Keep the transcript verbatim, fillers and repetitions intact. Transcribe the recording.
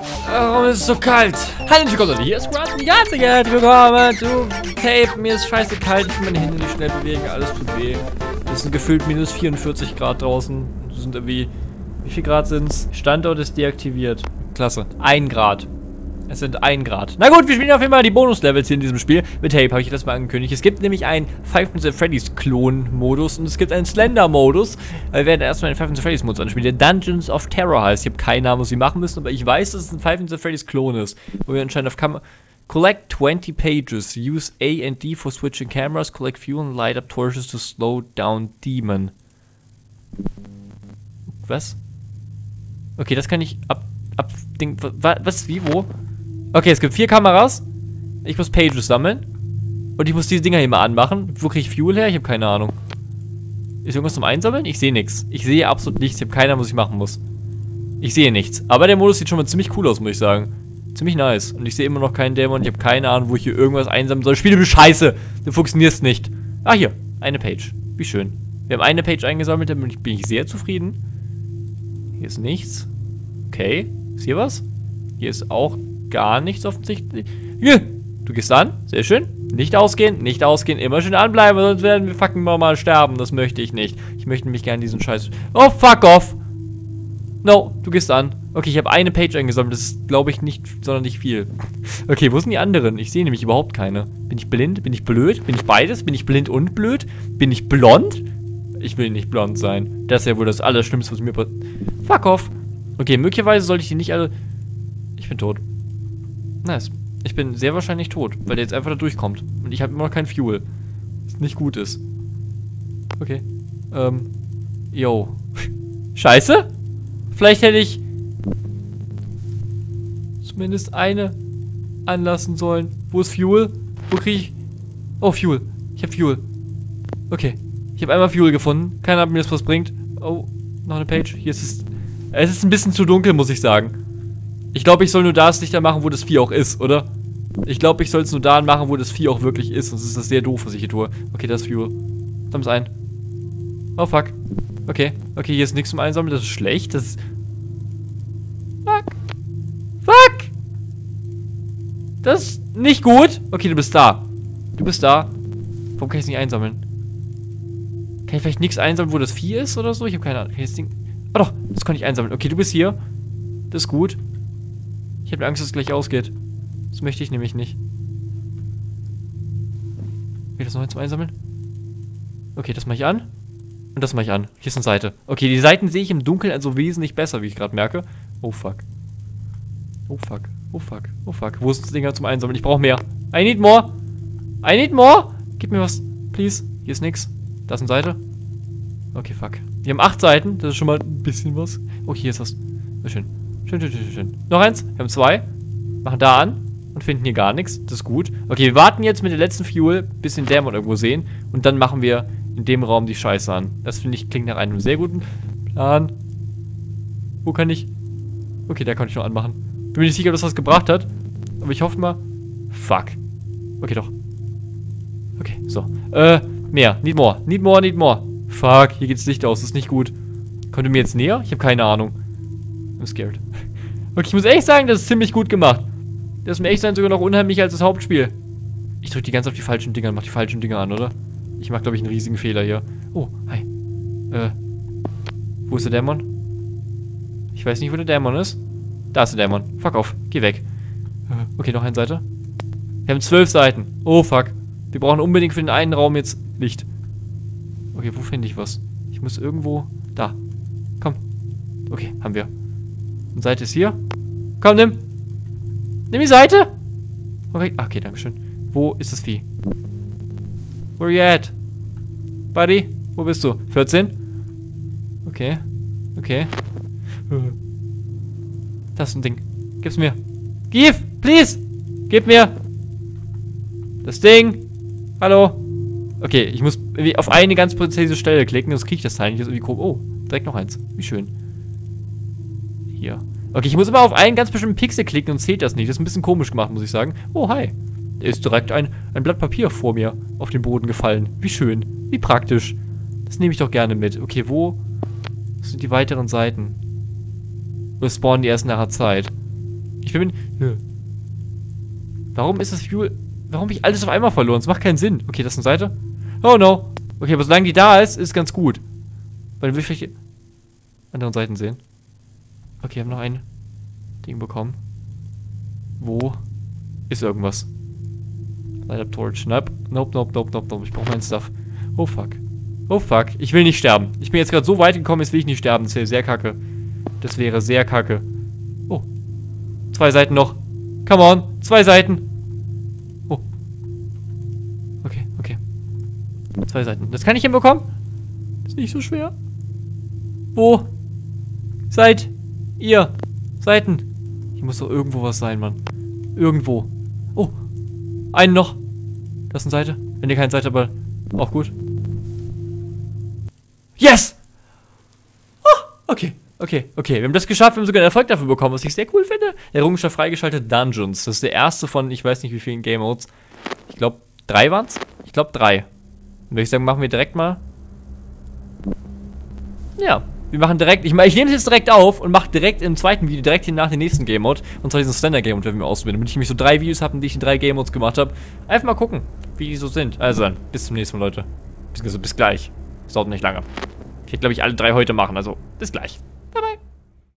Warum ist es so kalt? Hallo, willkommen, hier ist Grant. Ja, herzlich willkommen zu Tape. Mir ist scheiße kalt, ich kann meine Hände nicht schnell bewegen, alles tut weh. Es sind gefühlt minus vierundvierzig Grad draußen. Das sind irgendwie, wie viel Grad sind's? Standort ist deaktiviert. Klasse. ein Grad. Es sind ein Grad. Na gut, wir spielen auf jeden Fall die Bonus-Levels hier in diesem Spiel. Mit Tape habe ich das mal angekündigt. Es gibt nämlich einen Five Nights at Freddy's Klon-Modus und es gibt einen Slender-Modus. Wir werden erstmal den Five Nights at Freddy's Modus anspielen, der Dungeons of Terror heißt. Ich habe keine Ahnung, was sie machen müssen, aber ich weiß, dass es ein Five Nights at Freddy's Klon ist. Wo wir anscheinend auf Kamera... Collect twenty pages. Use A and D for switching cameras. Collect fuel and light up torches to slow down demon. Was? Okay, das kann ich ab... ab Ding, was? Wie? Wo? Okay, es gibt vier Kameras. Ich muss Pages sammeln. Und ich muss diese Dinger hier mal anmachen. Wo kriege ich Fuel her? Ich habe keine Ahnung. Ist irgendwas zum Einsammeln? Ich sehe nichts. Ich sehe absolut nichts. Ich habe keine Ahnung, was ich machen muss. Ich sehe nichts. Aber der Modus sieht schon mal ziemlich cool aus, muss ich sagen. Ziemlich nice. Und ich sehe immer noch keinen Dämon. Ich habe keine Ahnung, wo ich hier irgendwas einsammeln soll. Spiele du Scheiße. Du funktionierst nicht. Ah, hier. Eine Page. Wie schön. Wir haben eine Page eingesammelt. Damit bin ich sehr zufrieden. Hier ist nichts. Okay. Ist hier was? Hier ist auch gar nichts offensichtlich. Hier! Du gehst an. Sehr schön. Nicht ausgehen. Nicht ausgehen. Immer schön anbleiben, sonst werden wir fucking mal sterben. Das möchte ich nicht. Ich möchte nämlich gerne diesen Scheiß... Oh, fuck off! No, du gehst an. Okay, ich habe eine Page eingesammelt. Das ist, glaube ich, nicht sonderlich viel. Okay, wo sind die anderen? Ich sehe nämlich überhaupt keine. Bin ich blind? Bin ich blöd? Bin ich beides? Bin ich blind und blöd? Bin ich blond? Ich will nicht blond sein. Das ist ja wohl das Allerschlimmste, was mir passiert. Fuck off! Okay, möglicherweise sollte ich die nicht alle... Ich bin tot. Nice. Ich bin sehr wahrscheinlich tot, weil der jetzt einfach da durchkommt. Und ich habe immer noch kein Fuel. Was nicht gut ist. Okay. Ähm. Yo. Scheiße? Vielleicht hätte ich... zumindest eine anlassen sollen. Wo ist Fuel? Wo kriege ich... Oh, Fuel. Ich habe Fuel. Okay. Ich habe einmal Fuel gefunden. Keiner hat mir das was bringt. Oh, noch eine Page. Hier ist es... Es ist ein bisschen zu dunkel, muss ich sagen. Ich glaube, ich soll nur das Lichter machen, wo das Vieh auch ist, oder? Ich glaube, ich soll es nur da machen, wo das Vieh auch wirklich ist. Sonst ist das sehr doof, was ich hier tue. Okay, das ist Fuel. Samm's ein. Oh, fuck. Okay. Okay, hier ist nichts zum Einsammeln. Das ist schlecht. Das ist... Fuck. Fuck! Das ist nicht gut. Okay, du bist da. Du bist da. Warum kann ich es nicht einsammeln? Kann ich vielleicht nichts einsammeln, wo das Vieh ist oder so? Ich habe keine Ahnung. Kann ich das Ding... Oh doch, das kann ich einsammeln. Okay, du bist hier. Das ist gut. Ich habe Angst, dass es gleich ausgeht. Das möchte ich nämlich nicht. Okay, das noch eins zum Einsammeln. Okay, das mache ich an. Und das mache ich an. Hier ist eine Seite. Okay, die Seiten sehe ich im Dunkeln also wesentlich besser, wie ich gerade merke. Oh, fuck. Oh, fuck. Oh, fuck. Oh, fuck. Wo ist das Ding zum Einsammeln? Ich brauche mehr. I need more. I need more. Gib mir was. Please. Hier ist nix. Da ist eine Seite. Okay, fuck. Wir haben acht Seiten. Das ist schon mal ein bisschen was. Okay, hier ist was. Sehr schön. Schön, schön, schön, schön. Noch eins. Wir haben zwei. Machen da an. Und finden hier gar nichts. Das ist gut. Okay, wir warten jetzt mit der letzten Fuel, bis wir den Dämon irgendwo sehen. Und dann machen wir in dem Raum die Scheiße an. Das finde ich klingt nach einem sehr guten Plan. Wo kann ich... Okay, der kann ich noch anmachen. Bin mir nicht sicher, ob das was gebracht hat. Aber ich hoffe mal... Fuck. Okay, doch. Okay, so. Äh, mehr. Need more. Need more, need more. Fuck, hier geht's Licht aus. Das ist nicht gut. Kommt ihr mir jetzt näher? Ich habe keine Ahnung. I'm scared. Okay, ich muss echt sagen, das ist ziemlich gut gemacht. Das ist mir echt sein sogar noch unheimlicher als das Hauptspiel. Ich drücke die ganz auf die falschen Dinger und mach die falschen Dinger an, oder? Ich mache, glaube ich, einen riesigen Fehler hier. Oh, hi. Äh, wo ist der Dämon? Ich weiß nicht, wo der Dämon ist. Da ist der Dämon. Fuck off. Geh weg. Okay, noch eine Seite. Wir haben zwölf Seiten. Oh, fuck. Wir brauchen unbedingt für den einen Raum jetzt Licht. Okay, wo finde ich was? Ich muss irgendwo... Da. Komm. Okay, haben wir. Eine Seite ist hier. Komm, nimm. Nimm die Seite. Okay, okay, dankeschön. Wo ist das Vieh? Where you at? Buddy? Wo bist du? vierzehn? Okay. Okay. Das ist ein Ding. Gib's mir. Gib! Please! Gib mir! Das Ding! Hallo! Okay, ich muss irgendwie auf eine ganz präzise Stelle klicken, sonst kriege ich das Teil nicht. Das ist irgendwie komisch. Oh, direkt noch eins. Wie schön. Hier. Okay, ich muss immer auf einen ganz bestimmten Pixel klicken und zählt das nicht. Das ist ein bisschen komisch gemacht, muss ich sagen. Oh, hi. Da ist direkt ein, ein Blatt Papier vor mir auf den Boden gefallen. Wie schön. Wie praktisch. Das nehme ich doch gerne mit. Okay, wo sind die weiteren Seiten? Oder spawnen die erst nach einer Zeit? Ich bin... Warum ist das Fuel... Warum habe ich alles auf einmal verloren? Das macht keinen Sinn. Okay, das ist eine Seite. Oh no. Okay, aber solange die da ist, ist ganz gut. Weil dann will ich vielleicht die anderen Seiten sehen. Okay, wir haben noch ein Ding bekommen. Wo ist irgendwas? Light up torch. Nope, nope, nope, nope, nope, nope. Ich brauche meinen Stuff. Oh fuck. Oh fuck. Ich will nicht sterben. Ich bin jetzt gerade so weit gekommen, jetzt will ich nicht sterben. Das wäre sehr kacke. Das wäre sehr kacke. Oh. Zwei Seiten noch. Come on. Zwei Seiten. Oh. Okay, okay. Zwei Seiten. Das kann ich hinbekommen? Ist nicht so schwer. Wo seid ihr? Seiten. Hier muss doch irgendwo was sein, Mann. Irgendwo. Oh. Einen noch. Das ist eine Seite. Wenn ihr keine Seite habt, aber auch gut. Yes! Oh, okay. Okay, okay. Wir haben das geschafft. Wir haben sogar einen Erfolg dafür bekommen, was ich sehr cool finde. Errungenschaft freigeschaltet Dungeons. Das ist der erste von, ich weiß nicht wie vielen Game Modes. Ich glaube, drei waren es? Ich glaube, drei. Dann würde ich sagen, machen wir direkt mal. Ja. Wir machen direkt, ich, ich nehme es jetzt direkt auf und mache direkt im zweiten Video, direkt hier nach dem nächsten Game Mode. Und zwar diesen Slender Game Mode werden wir ausprobieren. Damit ich nämlich so drei Videos habe, in die ich in drei Game Modes gemacht habe. Einfach mal gucken, wie die so sind. Also dann, bis zum nächsten Mal, Leute. Bis, bis gleich. Das dauert nicht lange. Ich werde, glaube ich, alle drei heute machen, also bis gleich. Bye, bye.